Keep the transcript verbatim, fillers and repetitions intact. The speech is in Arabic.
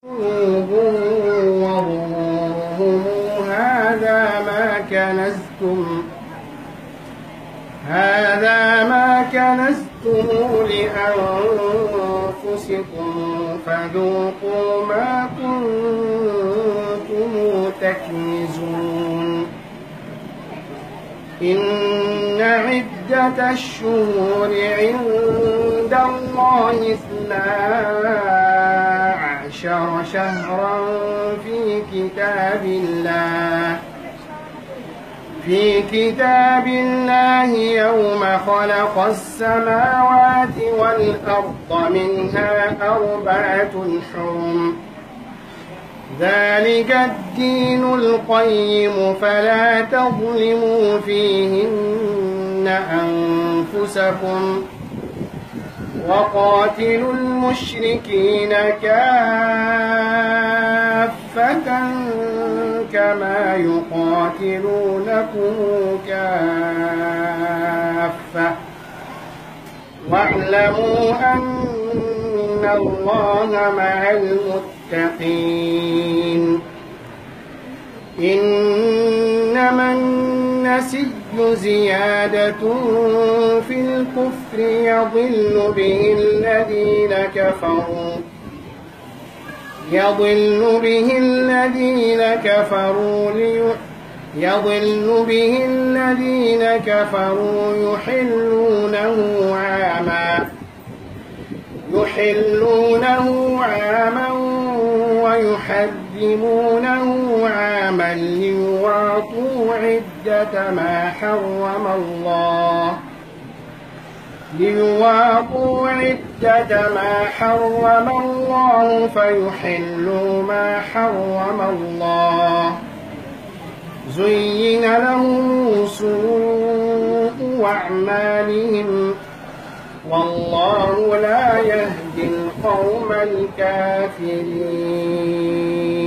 وظهورهم هذا ما كنزتم هذا ما كنزتم لأنفسكم فذوقوا ما كنتم تكنزون. إن عدة الشهور عند الله اثنا عشر شهرا في كتاب الله في كتاب الله يوم خلق السماوات والأرض منها أربعة حرم ذلك الدين القيم فلا تظلموا فيهن أنفسكم وقاتلوا المشركين كافة كما يقاتلونكم كافة واعلموا أن الله مع المتقين. إنما النسي زيادة في الكفر يضل به الذين كفروا يضل به الذين كفروا لي يضل به الذين كفروا يحلونه عاما يحلونه عاما ويحرمونه عاما ليواطوا عدة ما حرم الله ليواطوا عدة ما حرم الله فيحلوا ما حرم الله. زين لهم سوء أعمالهم والله لا يهدي القوم الكافرين.